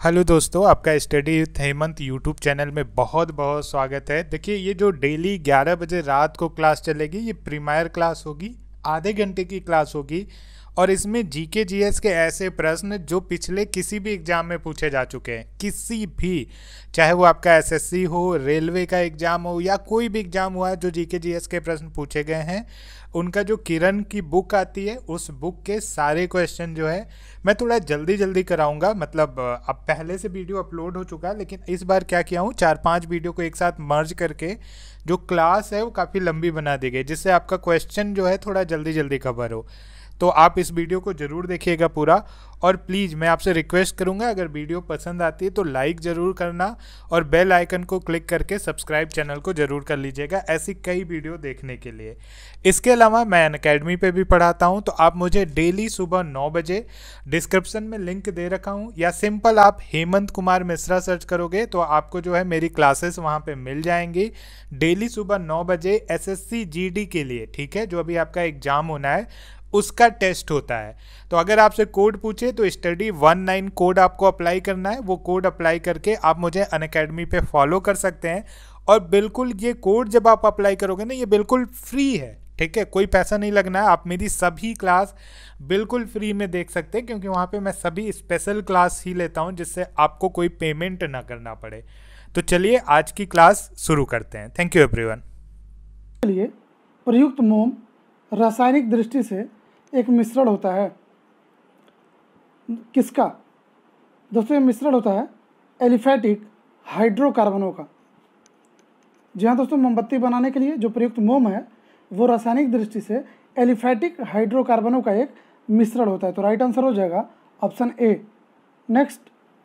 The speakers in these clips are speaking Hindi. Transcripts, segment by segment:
हेलो दोस्तों, आपका study with Hemant YouTube channel में बहुत बहुत स्वागत है। देखिए, ये जो डेली 11 बजे रात को क्लास चलेगी, ये प्रीमियर क्लास होगी, आधे घंटे की क्लास होगी। और इसमें जीके जीएस के ऐसे प्रश्न जो पिछले किसी भी एग्जाम में पूछे जा चुके हैं, किसी भी, चाहे वो आपका एसएससी हो, रेलवे का एग्जाम हो या कोई भी एग्जाम हुआ है, जो जीके जीएस के प्रश्न पूछे गए हैं, उनका जो किरण की बुक आती है, उस बुक के सारे क्वेश्चन जो है मैं थोड़ा जल्दी जल्दी कराऊंगा। मतलब अब पहले से वीडियो अपलोड हो चुका है, लेकिन इस बार क्या किया हूँ, 4-5 वीडियो को एक साथ मर्ज करके जो क्लास है वो काफ़ी लंबी बना दी गई, जिससे आपका क्वेश्चन जो है थोड़ा जल्दी जल्दी कवर हो। तो आप इस वीडियो को ज़रूर देखिएगा पूरा। और प्लीज़ मैं आपसे रिक्वेस्ट करूंगा, अगर वीडियो पसंद आती है तो लाइक ज़रूर करना और बेल आइकन को क्लिक करके सब्सक्राइब चैनल को ज़रूर कर लीजिएगा, ऐसी कई वीडियो देखने के लिए। इसके अलावा मैं अनअकैडमी पे भी पढ़ाता हूं, तो आप मुझे डेली सुबह 9 बजे, डिस्क्रिप्शन में लिंक दे रखा हूं, या सिंपल आप हेमंत कुमार मिश्रा सर्च करोगे तो आपको जो है मेरी क्लासेस वहां पे मिल जाएंगी। डेली सुबह 9 बजे एसएससी जीडी के लिए, ठीक है, जो अभी आपका एग्जाम होना है उसका टेस्ट होता है। तो अगर आपसे कोड पूछे तो स्टडी 19 कोड आपको अप्लाई करना है। वो कोड अप्लाई करके आप मुझे अनअकैडमी पे फॉलो कर सकते हैं। और बिल्कुल ये कोड जब आप अप्लाई करोगे ना, ये बिल्कुल फ्री है, ठीक है, कोई पैसा नहीं लगना है। आप मेरी सभी क्लास बिल्कुल फ्री में देख सकते हैं, क्योंकि वहाँ पे मैं सभी स्पेशल क्लास ही लेता हूँ, जिससे आपको कोई पेमेंट ना करना पड़े। तो चलिए आज की क्लास शुरू करते हैं। Thank you everyone. लिए प्रयुक्त मोम रासायनिक दृष्टि से एक मिश्रण होता है। किसका? दोस्तों, ये मिश्रण होता है एलिफैटिक हाइड्रोकार्बनों का। जी हाँ दोस्तों, मोमबत्ती बनाने के लिए जो प्रयुक्त मोम है वो रासायनिक दृष्टि से एलिफैटिक हाइड्रोकार्बनों का एक मिश्रण होता है। तो राइट आंसर हो जाएगा ऑप्शन ए। नेक्स्ट,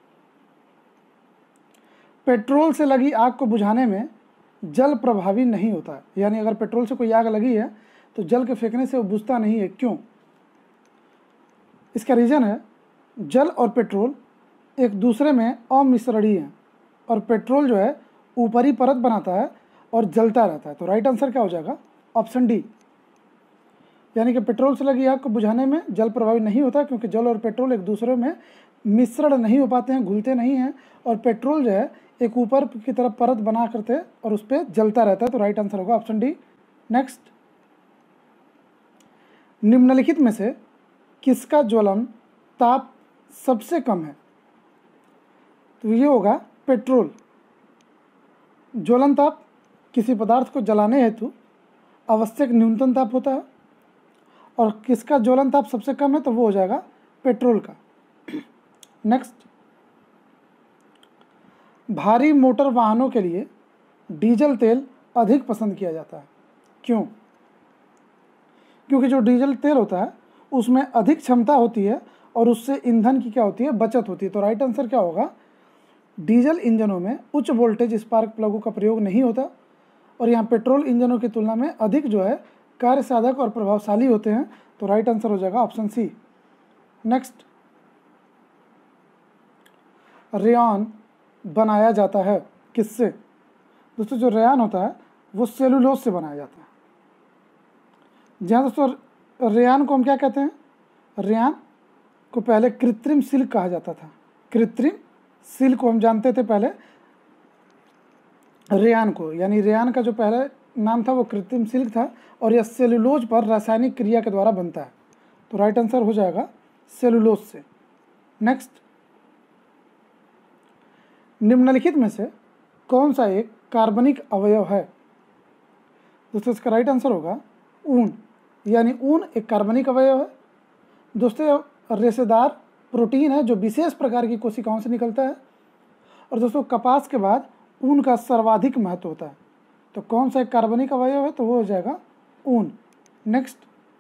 पेट्रोल से लगी आग को बुझाने में जल प्रभावी नहीं होता है। यानी अगर पेट्रोल से कोई आग लगी है तो जल के फेंकने से वो बुझता नहीं है। क्यों? इसका रीज़न है, जल और पेट्रोल एक दूसरे में अमिश्रणीय हैं और पेट्रोल जो है ऊपरी परत बनाता है और जलता रहता है। तो राइट आंसर क्या हो जाएगा? Option D. यानी कि पेट्रोल से लगी आग को बुझाने में जल प्रभावी नहीं होता, क्योंकि जल और पेट्रोल एक दूसरे में मिश्रण नहीं हो पाते हैं, घुलते नहीं हैं, और पेट्रोल जो है एक ऊपर की तरफ परत बना करते और उस पर जलता रहता है। तो राइट आंसर होगा ऑप्शन डी। नेक्स्ट, निम्नलिखित में से किसका ज्वलन ताप सबसे कम है? तो ये होगा पेट्रोल। ज्वलन ताप किसी पदार्थ को जलाने हेतु आवश्यक न्यूनतम ताप होता है, और किसका ज्वलन ताप सबसे कम है? तो वो हो जाएगा पेट्रोल का। नेक्स्ट, भारी मोटर वाहनों के लिए डीजल तेल अधिक पसंद किया जाता है। क्यों? क्योंकि जो डीजल तेल होता है उसमें अधिक क्षमता होती है और उससे ईंधन की क्या होती है? बचत होती है। तो राइट आंसर क्या होगा? डीजल इंजनों में उच्च वोल्टेज स्पार्क प्लगों का प्रयोग नहीं होता, और यहाँ पेट्रोल इंजनों की तुलना में अधिक जो है कार्य साधक और प्रभावशाली होते हैं। तो राइट आंसर हो जाएगा ऑप्शन सी। नेक्स्ट, रेयॉन बनाया जाता है किससे? दोस्तों, जो रेयॉन होता है वो सेलुलोज से बनाया जाता है। जहाँ दोस्तों रेयॉन को हम क्या कहते हैं? रेयॉन को पहले कृत्रिम सिल्क कहा जाता था। कृत्रिम सिल्क को हम जानते थे पहले रेयॉन को, यानी रेयॉन का जो पहले नाम था वो कृत्रिम सिल्क था, और यह सेलुलोज पर रासायनिक क्रिया के द्वारा बनता है। तो राइट आंसर हो जाएगा सेलुलोज से। नेक्स्ट, निम्नलिखित में से कौन सा एक कार्बनिक अवयव है? दोस्तों, इसका राइट आंसर होगा ऊन। यानी ऊन एक कार्बनिक अवयव है। दोस्तों, यह रेशेदार प्रोटीन है जो विशेष प्रकार की कोशिकाओं से निकलता है। और दोस्तों, कपास के बाद ऊन का सर्वाधिक महत्व होता है। तो कौन सा एक कार्बनिक अवयव है? तो वो हो जाएगा ऊन। नेक्स्ट,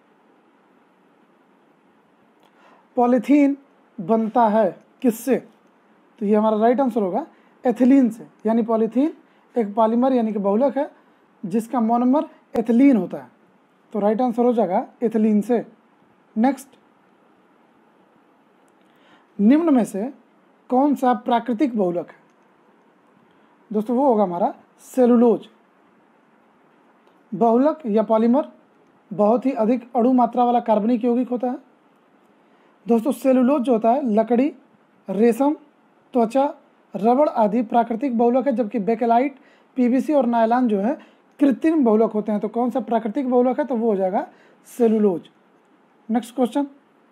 पॉलीथीन बनता है किससे? तो ये हमारा राइट आंसर होगा एथिलीन से। यानी पॉलीथीन एक पॉलीमर यानी कि बहुलक है जिसका मोनोमर एथिलीन होता है। तो राइट आंसर हो जाएगा एथिलीन से। नेक्स्ट, निम्न में से कौन सा प्राकृतिक बहुलक है? दोस्तों, वो होगा हमारा सेलुलोज। बहुलक या पॉलीमर बहुत ही अधिक अणु मात्रा वाला कार्बनिक यौगिक होता है। दोस्तों, सेलुलोज जो होता है लकड़ी, रेशम त्वचा, रबड़ आदि प्राकृतिक बहुलक है, जबकि बेकेलाइट, पीवीसी और नायलॉन जो है कृत्रिम बहुलक होते हैं। तो कौन सा प्राकृतिक बहुलक है? तो वो हो जाएगा cellulose. Next question,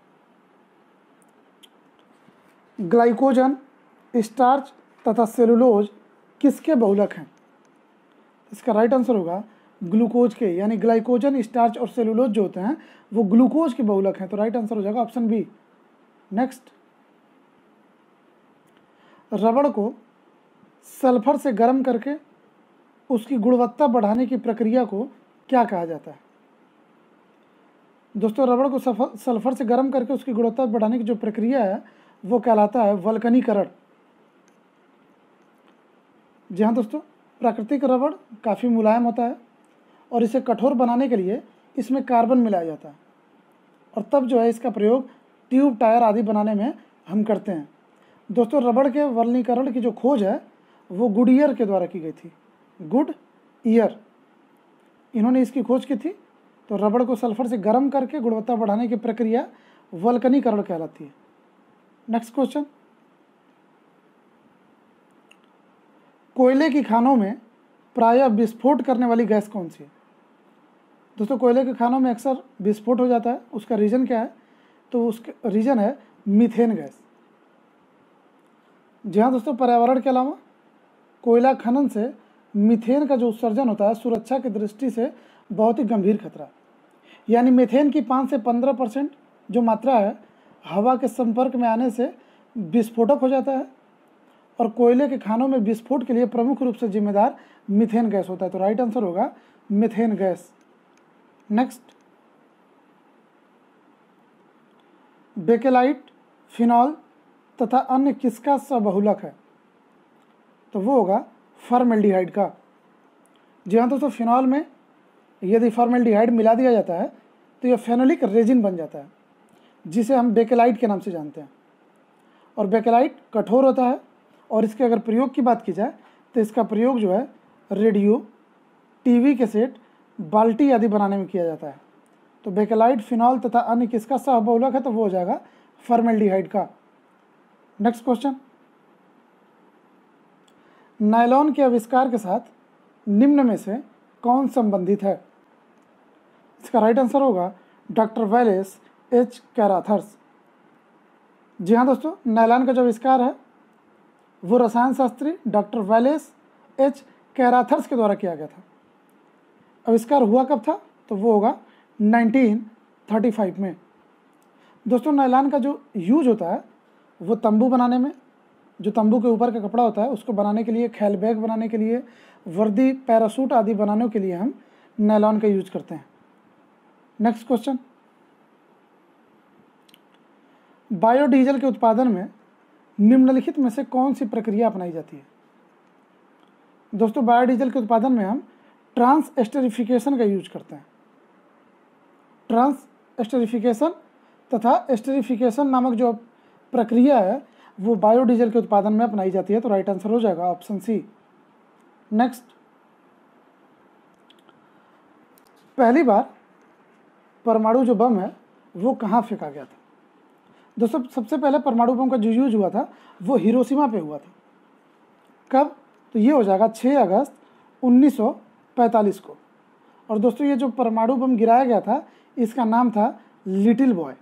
glycogen, starch तथा सेलुलोज किसके बहुलक हैं? इसका राइट आंसर होगा ग्लूकोज के, यानी ग्लाइकोजन, स्टार्च और सेलुलोज जो होते हैं वो ग्लूकोज के बहुलक हैं। तो राइट आंसर हो जाएगा ऑप्शन बी। नेक्स्ट, रबड़ को सल्फर से गर्म करके उसकी गुणवत्ता बढ़ाने की प्रक्रिया को क्या कहा जाता है? दोस्तों, रबड़ को सल्फर से गर्म करके उसकी गुणवत्ता बढ़ाने की जो प्रक्रिया है वो कहलाता है वल्कनीकरण। जी हाँ दोस्तों, प्राकृतिक रबड़ काफ़ी मुलायम होता है और इसे कठोर बनाने के लिए इसमें कार्बन मिलाया जाता है, और तब जो है इसका प्रयोग ट्यूब, टायर आदि बनाने में हम करते हैं। दोस्तों, रबड़ के वल्कनीकरण की जो खोज है वो गुडियर के द्वारा की गई थी। गुडईयर, इन्होंने इसकी खोज की थी। तो रबड़ को सल्फर से गर्म करके गुणवत्ता बढ़ाने की प्रक्रिया वल्कनीकरण कहलाती है। नेक्स्ट क्वेश्चन, कोयले की खानों में प्रायः विस्फोट करने वाली गैस कौन सी है? दोस्तों, कोयले के खानों में अक्सर विस्फोट हो जाता है, उसका रीज़न क्या है? तो उसका रीज़न है मीथेन गैस। जी हाँ दोस्तों, पर्यावरण के अलावा कोयला खनन से मीथेन का जो उत्सर्जन होता है सुरक्षा की दृष्टि से बहुत ही गंभीर खतरा है। यानी मीथेन की 5 से 15% जो मात्रा है हवा के संपर्क में आने से विस्फोटक हो जाता है, और कोयले के खानों में विस्फोट के लिए प्रमुख रूप से जिम्मेदार मीथेन गैस होता है। तो राइट आंसर होगा methane gas. Next, Bakelite, phenol तथा अन्य किसका सबहुलक है? तो वो होगा फॉर्मेल्डिहाइड का। जी हाँ दोस्तों, फिनॉल में यदि फॉर्मेल्डिहाइड मिला दिया जाता है तो यह फेनोलिक रेजिन बन जाता है, जिसे हम बेकेलाइट के नाम से जानते हैं। और बेकेलाइट कठोर होता है, और इसके अगर प्रयोग की बात की जाए तो इसका प्रयोग जो है रेडियो, टीवी कैसेट, बाल्टी आदि बनाने में किया जाता है। तो बेकेलाइट, फिनॉल तथा अन्य किसका सहबहुलक है? तो वो हो जाएगा फॉर्मेल्डिहाइड का। नेक्स्ट क्वेश्चन, नायलॉन के आविष्कार के साथ निम्न में से कौन संबंधित है? इसका राइट आंसर होगा डॉक्टर वैलेस एच कैराथर्स। जी हाँ दोस्तों, नायलॉन का जो आविष्कार है वो रसायन शास्त्री डॉक्टर वैलेस एच कैराथर्स के द्वारा किया गया था। आविष्कार हुआ कब था? तो वो होगा 1935 में। दोस्तों, नायलॉन का जो यूज होता है वो तंबू बनाने में, जो तंबू के ऊपर का कपड़ा होता है उसको बनाने के लिए, खैल बैग बनाने के लिए, वर्दी, पैरासूट आदि बनाने के लिए हम नायलॉन का यूज करते हैं। नेक्स्ट क्वेश्चन, बायोडीजल के उत्पादन में निम्नलिखित में से कौन सी प्रक्रिया अपनाई जाती है? दोस्तों, बायोडीजल के उत्पादन में हम ट्रांस एस्टरिफिकेशन का यूज करते हैं। ट्रांस एस्टरिफिकेशन तथा एस्टरिफिकेशन नामक जो प्रक्रिया है वो बायोडीजल के उत्पादन में अपनाई जाती है। तो राइट आंसर हो जाएगा ऑप्शन सी। नेक्स्ट, पहली बार परमाणु जो बम है वो कहाँ फेंका गया था? दोस्तों, सबसे पहले परमाणु बम का जो यूज हुआ था वो हिरोशिमा पे हुआ था। कब? तो ये हो जाएगा 6 अगस्त 1945 को। और दोस्तों, ये जो परमाणु बम गिराया गया था इसका नाम था लिटिल बॉय।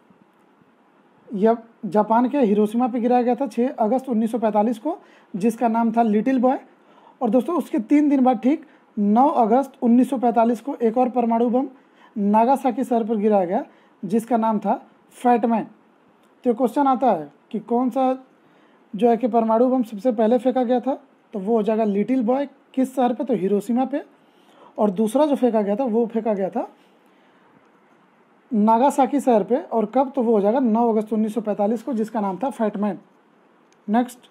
यह जापान के हिरोशिमा पे गिराया गया था 6 अगस्त 1945 को, जिसका नाम था लिटिल बॉय। और दोस्तों, उसके 3 दिन बाद ठीक 9 अगस्त 1945 को एक और परमाणु बम नागासाकी शहर पर गिराया गया, जिसका नाम था फैटमैन। तो क्वेश्चन आता है कि कौन सा जो है कि परमाणु बम सबसे पहले फेंका गया था? तो वो हो जाएगा लिटिल बॉय। किस शहर पे? तो हिरोशिमा पे। और दूसरा जो फेंका गया था वो फेंका गया था नागासाकी शहर पे। और कब? तो वो हो जाएगा 9 अगस्त 1945 को, जिसका नाम था फैटमैन। नेक्स्ट,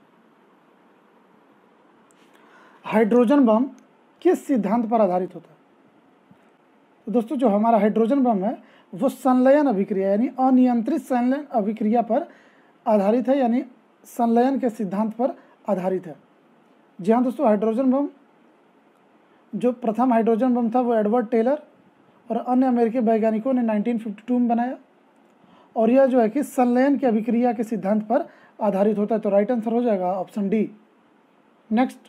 हाइड्रोजन बम किस सिद्धांत पर आधारित होता है? तो दोस्तों, जो हमारा हाइड्रोजन बम है वो संलयन अभिक्रिया यानी अनियंत्रित संलयन अभिक्रिया पर आधारित है, यानी संलयन के सिद्धांत पर आधारित है। जी हाँ दोस्तों, हाइड्रोजन बम जो प्रथम हाइड्रोजन बम था वो एडवर्ड टेलर और अन्य अमेरिकी वैज्ञानिकों ने 1952 में बनाया, और यह जो है कि संलयन की अभिक्रिया के सिद्धांत पर आधारित होता है, तो राइट आंसर हो जाएगा ऑप्शन डी। नेक्स्ट,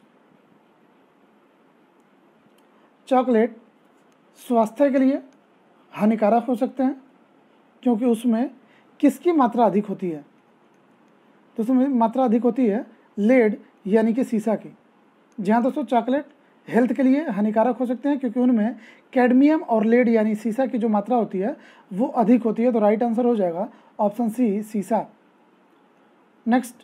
चॉकलेट स्वास्थ्य के लिए हानिकारक हो सकते हैं क्योंकि उसमें किसकी मात्रा अधिक होती है? तो उसमें मात्रा अधिक होती है लेड यानी कि सीसा की। जहाँ दोस्तों चॉकलेट हेल्थ के लिए हानिकारक हो सकते हैं क्योंकि उनमें कैडमियम और लेड यानी सीसा की जो मात्रा होती है वो अधिक होती है, तो राइट आंसर हो जाएगा ऑप्शन सी, सीसा। नेक्स्ट,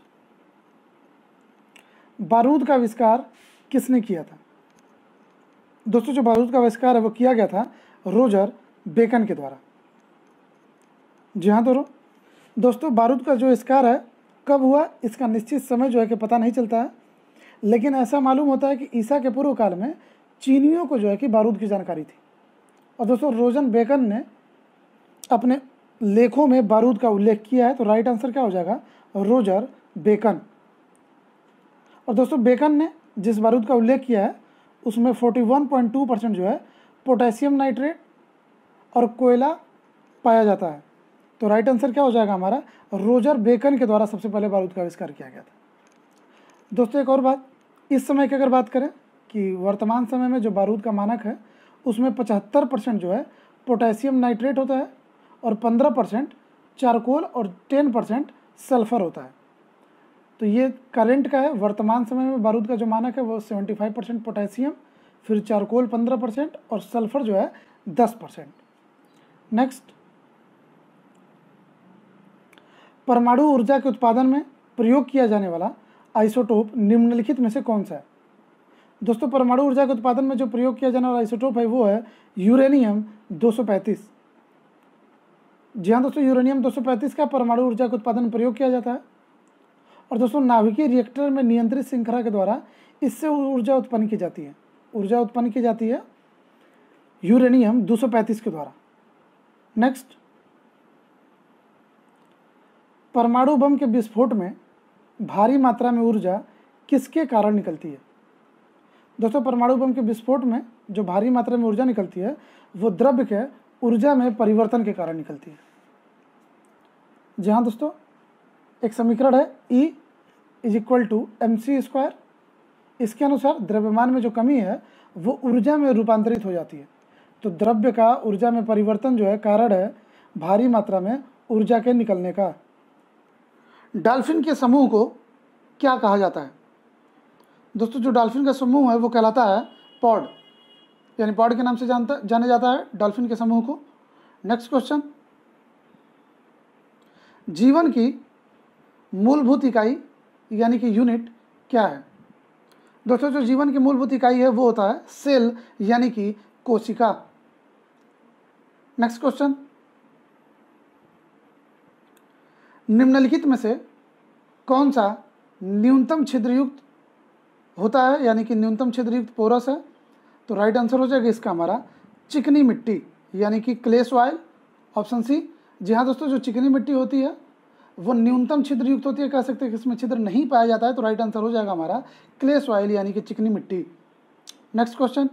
बारूद का आविष्कार किसने किया था? दोस्तों जो बारूद का आविष्कार है वो किया गया था रोजर बेकन के द्वारा। जी हाँ दोस्तों बारूद का जो आविष्कार है कब हुआ इसका निश्चित समय जो है कि पता नहीं चलता है, लेकिन ऐसा मालूम होता है कि ईसा के पूर्व काल में चीनियों को जो है कि बारूद की जानकारी थी। और दोस्तों रोजर बेकन ने अपने लेखों में बारूद का उल्लेख किया है, तो राइट आंसर क्या हो जाएगा? Roger Bacon. और दोस्तों बेकन ने जिस बारूद का उल्लेख किया है उसमें 41.2% जो है पोटेशियम नाइट्रेट और कोयला पाया जाता है, तो राइट आंसर क्या हो जाएगा हमारा? रोजर बेकन के द्वारा सबसे पहले बारूद का आविष्कार किया गया था। दोस्तों एक और बात, इस समय की अगर बात करें कि वर्तमान समय में जो बारूद का मानक है उसमें 75% जो है पोटेशियम नाइट्रेट होता है और 15% चारकोल और 10% सल्फर होता है। तो ये करंट का है, वर्तमान समय में बारूद का जो मानक है वो 75% पोटेशियम, फिर चारकोल 15% और सल्फर जो है 10%। नेक्स्ट, परमाणु ऊर्जा के उत्पादन में प्रयोग किया जाने वाला आइसोटोप निम्नलिखित में से कौन सा है? दोस्तों परमाणु ऊर्जा के उत्पादन में जो प्रयोग किया जाने वाला आइसोटोप है वो है यूरेनियम 235। जी हाँ दोस्तों, यूरेनियम 235 का परमाणु ऊर्जा के उत्पादन में प्रयोग किया जाता है। और दोस्तों नाभिकीय रिएक्टर में नियंत्रित श्रृंखला के द्वारा इससे ऊर्जा उत्पन्न की जाती है। ऊर्जा उत्पन्न की जाती है यूरेनियम 235 के द्वारा। नेक्स्ट, परमाणु बम के विस्फोट में भारी मात्रा में ऊर्जा किसके कारण निकलती है? दोस्तों परमाणु बम के विस्फोट में जो भारी मात्रा में ऊर्जा निकलती है वो द्रव्य के ऊर्जा में परिवर्तन के कारण निकलती है। जहाँ दोस्तों एक समीकरण है E = mc²। इसके अनुसार द्रव्यमान में जो कमी है वो ऊर्जा में रूपांतरित हो जाती है, तो द्रव्य का ऊर्जा में परिवर्तन जो है कारण है भारी मात्रा में ऊर्जा के निकलने का। डॉल्फिन के समूह को क्या कहा जाता है? दोस्तों जो डॉल्फिन का समूह है वो कहलाता है पॉड, यानी पॉड के नाम से जाना जाता है डॉल्फिन के समूह को। नेक्स्ट क्वेश्चन, जीवन की मूलभूत इकाई यानी कि यूनिट क्या है? दोस्तों जो जीवन की मूलभूत इकाई है वो होता है सेल यानी कि कोशिका। नेक्स्ट क्वेश्चन, निम्नलिखित में से कौन सा न्यूनतम छिद्रयुक्त होता है यानी कि न्यूनतम छिद्रयुक्त पोरस है? तो राइट आंसर हो जाएगा इसका हमारा चिकनी मिट्टी यानी कि क्ले सॉइल, ऑप्शन सी। जी हाँ दोस्तों, जो चिकनी मिट्टी होती है वो न्यूनतम छिद्रयुक्त होती है, कह सकते हैं कि इसमें छिद्र नहीं पाया जाता है, तो राइट आंसर हो जाएगा हमारा क्ले सॉइल यानी कि चिकनी मिट्टी। नेक्स्ट क्वेश्चन,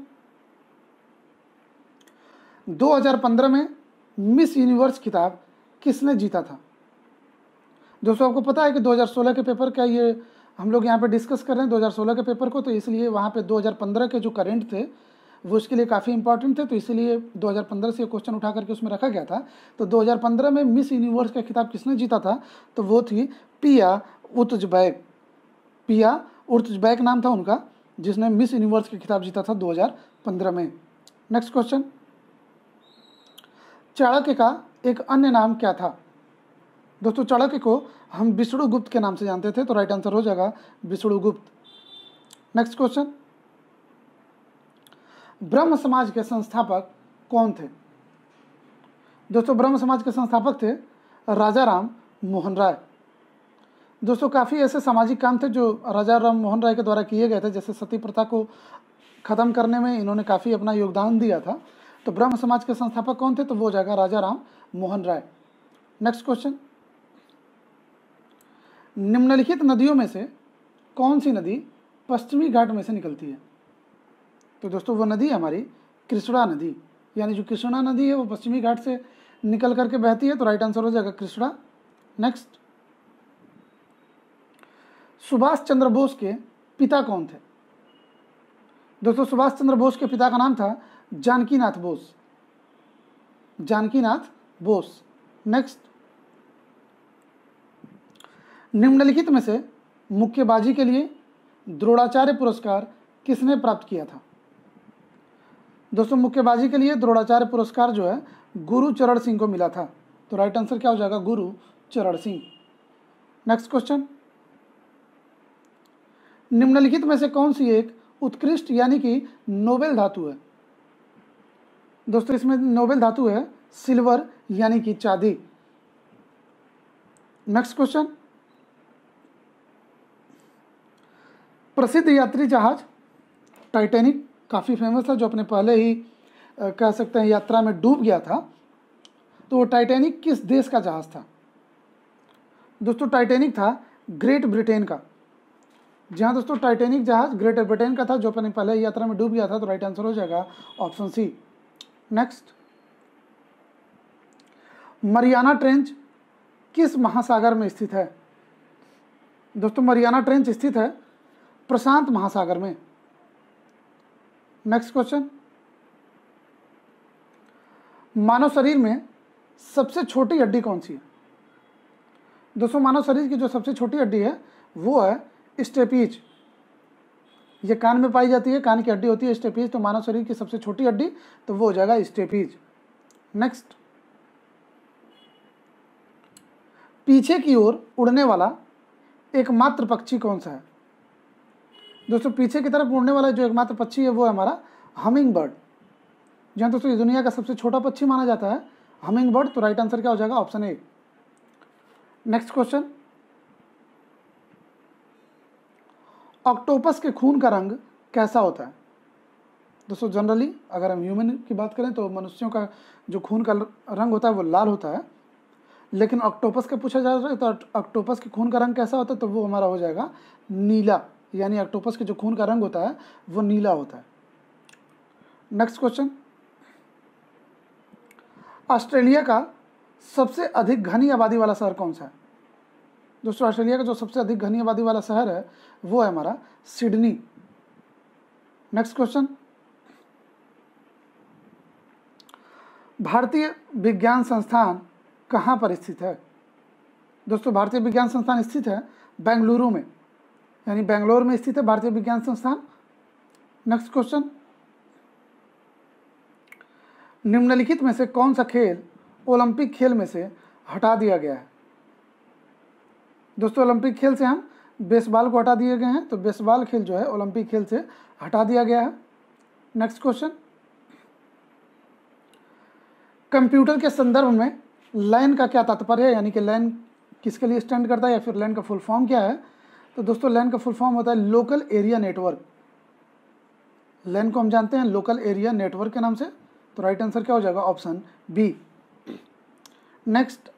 2015 में मिस यूनिवर्स खिताब किसने जीता था? दोस्तों आपको पता है कि 2016 के पेपर का ये हम लोग यहाँ पे डिस्कस कर रहे हैं 2016 के पेपर को, तो इसलिए वहाँ पे 2015 के जो करंट थे वो उसके लिए काफ़ी इंपॉर्टेंट थे, तो इसीलिए 2015 से क्वेश्चन उठा करके उसमें रखा गया था। तो 2015 में मिस यूनिवर्स का खिताब किसने जीता था? तो वो थी पिया उर्तजबैक। पिया उर्तजबैक नाम था उनका, जिसने मिस यूनिवर्स का खिताब जीता था 2015 में। नेक्स्ट क्वेश्चन, चाणक्य का एक अन्य नाम क्या था? दोस्तों चाणक्य को हम विष्णुगुप्त के नाम से जानते थे, तो राइट आंसर हो जाएगा विष्णुगुप्त। नेक्स्ट क्वेश्चन, ब्रह्म समाज के संस्थापक कौन थे? दोस्तों ब्रह्म समाज के संस्थापक थे राजा राम मोहन राय। दोस्तों काफ़ी ऐसे सामाजिक काम थे जो राजा राम मोहन राय के द्वारा किए गए थे, जैसे सती प्रथा को ख़त्म करने में इन्होंने काफ़ी अपना योगदान दिया था। तो ब्रह्म समाज के संस्थापक कौन थे? तो वो हो जाएगा राजा राम मोहन राय। नेक्स्ट क्वेश्चन, निम्नलिखित नदियों में से कौन सी नदी पश्चिमी घाट में से निकलती है? तो दोस्तों वो नदी है हमारी कृष्णा नदी, यानी जो कृष्णा नदी है वो पश्चिमी घाट से निकल करके बहती है, तो राइट आंसर हो जाएगा कृष्णा। नेक्स्ट, सुभाष चंद्र बोस के पिता कौन थे? दोस्तों सुभाष चंद्र बोस के पिता का नाम था जानकीनाथ बोस, जानकीनाथ बोस। नेक्स्ट, निम्नलिखित में से मुक्केबाजी के लिए द्रोणाचार्य पुरस्कार किसने प्राप्त किया था? दोस्तों मुक्केबाजी के लिए द्रोणाचार्य पुरस्कार जो है गुरु चरण सिंह को मिला था। तो राइट आंसर क्या हो जाएगा? गुरु चरण सिंह। नेक्स्ट क्वेश्चन, निम्नलिखित में से कौन सी एक उत्कृष्ट यानी कि नोबेल धातु है? दोस्तों इसमें नोबेल धातु है सिल्वर यानी कि चांदी। नेक्स्ट क्वेश्चन, प्रसिद्ध यात्री जहाज टाइटैनिक काफ़ी फेमस है, जो अपने पहले ही कह सकते हैं यात्रा में डूब गया था। तो वो टाइटैनिक किस देश का जहाज था? दोस्तों टाइटैनिक था ग्रेट ब्रिटेन का। जहाँ दोस्तों टाइटैनिक जहाज ग्रेट ब्रिटेन का था, जो अपने पहले ही यात्रा में डूब गया था। तो राइट आंसर हो जाएगा option C. Next, Mariana trench किस महासागर में स्थित है? दोस्तों मरियाना ट्रेंच स्थित है प्रशांत महासागर में। नेक्स्ट क्वेश्चन, मानव शरीर में सबसे छोटी हड्डी कौन सी है? दोस्तों मानव शरीर की जो सबसे छोटी हड्डी है वो है स्टेपीज। ये कान में पाई जाती है, कान की हड्डी होती है स्टेपीज। तो मानव शरीर की सबसे छोटी हड्डी तो वो हो जाएगा स्टेपीज। नेक्स्ट, पीछे की ओर उड़ने वाला एकमात्र पक्षी कौन सा है? दोस्तों पीछे की तरफ उड़ने वाला जो एकमात्र पक्षी है वो है हमारा हमिंग बर्ड। जहाँ दोस्तों ये दुनिया का सबसे छोटा पक्षी माना जाता है हमिंग बर्ड। तो राइट आंसर क्या हो जाएगा? Option A. Next question, octopus के खून का रंग कैसा होता है? दोस्तों जनरली अगर हम ह्यूमन की बात करें तो मनुष्यों का जो खून का रंग होता है वो लाल होता है, लेकिन ऑक्टोपस का पूछा जा रहा है तो ऑक्टोपस के खून का रंग कैसा होता है? तो वो हमारा हो जाएगा नीला, यानी ऑक्टोपस के जो खून का रंग होता है वो नीला होता है। नेक्स्ट क्वेश्चन, ऑस्ट्रेलिया का सबसे अधिक घनी आबादी वाला शहर कौन सा है? दोस्तों ऑस्ट्रेलिया का जो सबसे अधिक घनी आबादी वाला शहर है वो है हमारा सिडनी। नेक्स्ट क्वेश्चन, भारतीय विज्ञान संस्थान कहाँ पर स्थित है? दोस्तों भारतीय विज्ञान संस्थान स्थित है बेंगलुरु में, यानी बेंगलोर में स्थित है भारतीय विज्ञान संस्थान। नेक्स्ट क्वेश्चन, निम्नलिखित में से कौन सा खेल ओलंपिक खेल में से हटा दिया गया है? दोस्तों ओलंपिक खेल से हम बेसबॉल को हटा दिए गए हैं। तो बेसबॉल खेल जो है ओलंपिक खेल से हटा दिया गया है। नेक्स्ट क्वेश्चन, कंप्यूटर के संदर्भ में लैन का क्या तात्पर्य है, यानी कि लैन किसके लिए स्टैंड करता है या फिर लैन का फुल फॉर्म क्या है? तो दोस्तों लैन का फुल फॉर्म होता है लोकल एरिया नेटवर्क। लैन को हम जानते हैं लोकल एरिया नेटवर्क के नाम से। तो राइट आंसर क्या हो जाएगा? Option B. नेक्स्ट,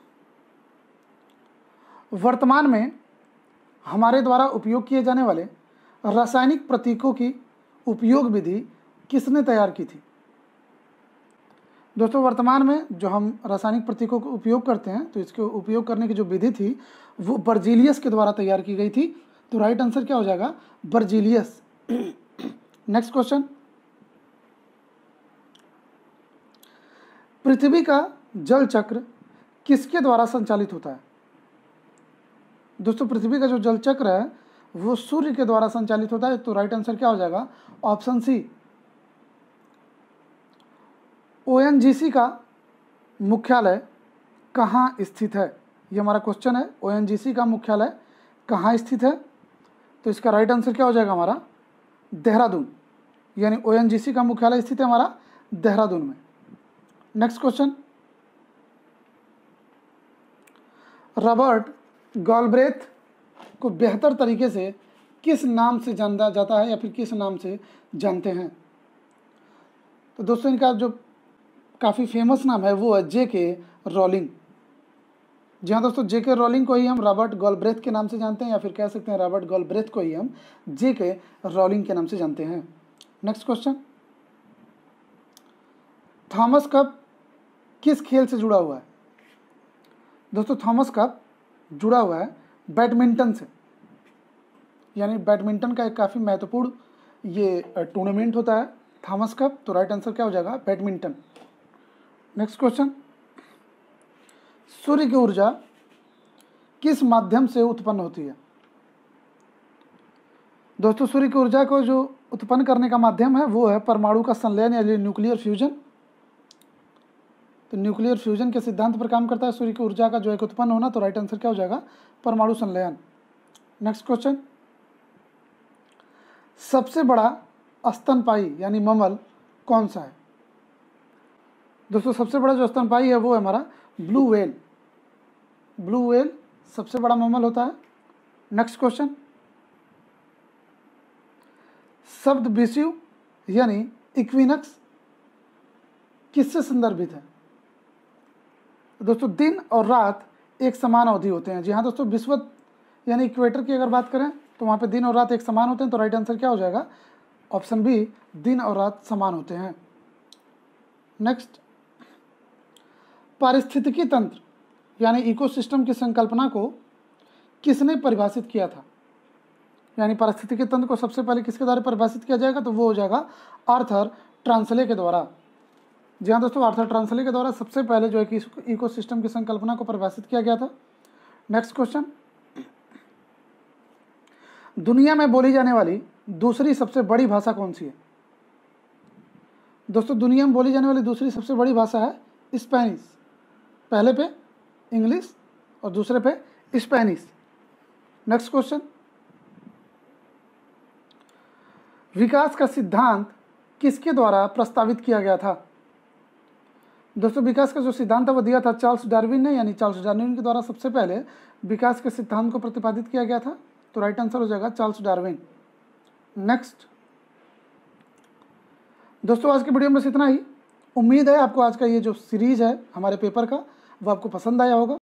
वर्तमान में हमारे द्वारा उपयोग किए जाने वाले रासायनिक प्रतीकों की उपयोग विधि किसने तैयार की थी? दोस्तों वर्तमान में जो हम रासायनिक प्रतीकों का उपयोग करते हैं तो इसके उपयोग करने की जो विधि थी वो बर्जीलियस के द्वारा तैयार की गई थी। तो राइट आंसर क्या हो जाएगा? बर्जीलियस। नेक्स्ट क्वेश्चन, पृथ्वी का जल चक्र किसके द्वारा संचालित होता है? दोस्तों पृथ्वी का जो जल चक्र है वो सूर्य के द्वारा संचालित होता है। तो राइट आंसर क्या हो जाएगा? ऑप्शन सी। ओएनजीसी का मुख्यालय कहाँ स्थित है? ये हमारा क्वेश्चन है। ओएनजीसी का मुख्यालय कहाँ स्थित है? तो इसका राइट आंसर क्या हो जाएगा हमारा? देहरादून, यानी ओएनजीसी का मुख्यालय स्थित है हमारा देहरादून में। नेक्स्ट क्वेश्चन, रॉबर्ट गॉलब्रेथ को बेहतर तरीके से किस नाम से जाना जाता है या फिर किस नाम से जानते हैं? तो दोस्तों इनका जो काफ़ी फेमस नाम है वो है जेके रॉलिंग। जी हाँ दोस्तों, जेके रॉलिंग को ही हम रॉबर्ट गॉलब्रेथ के नाम से जानते हैं, या फिर कह सकते हैं रॉबर्ट गॉलब्रेथ को ही हम जेके रॉलिंग के नाम से जानते हैं। नेक्स्ट क्वेश्चन, थॉमस कप किस खेल से जुड़ा हुआ है? दोस्तों थॉमस कप जुड़ा हुआ है बैडमिंटन से। यानी बैडमिंटन का एक काफ़ी महत्वपूर्ण ये टूर्नामेंट होता है, थॉमस कप। तो राइट आंसर क्या हो जाएगा? बैडमिंटन। नेक्स्ट क्वेश्चन, सूर्य की ऊर्जा किस माध्यम से उत्पन्न होती है? दोस्तों, सूर्य की ऊर्जा को जो उत्पन्न करने का माध्यम है वो है परमाणु का संलयन यानी न्यूक्लियर फ्यूजन। तो न्यूक्लियर फ्यूजन के सिद्धांत पर काम करता है सूर्य की ऊर्जा का जो है उत्पन्न होना। तो राइट आंसर क्या हो जाएगा? परमाणु संलयन। नेक्स्ट क्वेश्चन, सबसे बड़ा स्तनपायी यानी ममल कौन सा है? दोस्तों, सबसे बड़ा जो स्तनपायी है वो है हमारा ब्लू व्हेल। ब्लू व्हेल सबसे बड़ा ममल होता है। नेक्स्ट क्वेश्चन, शब्द बिस्यू यानी इक्विनक्स किससे संदर्भित है? दोस्तों, दिन और रात एक समान अवधि होते हैं। जी हाँ दोस्तों, विषुवत यानी इक्वेटर की अगर बात करें तो वहाँ पे दिन और रात एक समान होते हैं। तो राइट आंसर क्या हो जाएगा? ऑप्शन बी, दिन और रात समान होते हैं। नेक्स्ट, पारिस्थितिकी तंत्र यानी इकोसिस्टम की संकल्पना को किसने परिभाषित किया था? यानी पारिस्थितिकी तंत्र को सबसे पहले किसके द्वारा परिभाषित किया जाएगा? तो वो हो जाएगा आर्थर ट्रांसले के द्वारा। जी हाँ दोस्तों, आर्थर ट्रांसले के द्वारा सबसे पहले जो है कि इकोसिस्टम की संकल्पना को परिभाषित किया गया था। नेक्स्ट क्वेश्चन, दुनिया में बोली जाने वाली दूसरी सबसे बड़ी भाषा कौन सी है? दोस्तों, दुनिया में बोली जाने वाली दूसरी सबसे बड़ी भाषा है स्पेनिश। पहले पे इंग्लिश और दूसरे पे स्पेनिश। नेक्स्ट क्वेश्चन, विकास का सिद्धांत किसके द्वारा प्रस्तावित किया गया था? दोस्तों, विकास का जो सिद्धांत है वो दिया था चार्ल्स डार्विन ने, यानी चार्ल्स डार्विन के द्वारा सबसे पहले विकास के सिद्धांत को प्रतिपादित किया गया था। तो राइट आंसर हो जाएगा चार्ल्स डार्विन। नेक्स्ट दोस्तों, आज की वीडियो में बस इतना ही। उम्मीद है आपको आज का ये जो सीरीज है हमारे पेपर का वो आपको पसंद आया होगा।